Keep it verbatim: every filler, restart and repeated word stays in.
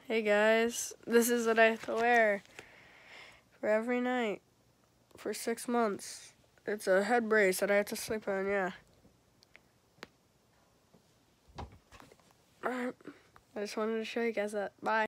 Hey guys, this is what I have to wear for every night for six months. It's a head brace that I have to sleep on, yeah. Alright, I just wanted to show you guys that. Bye.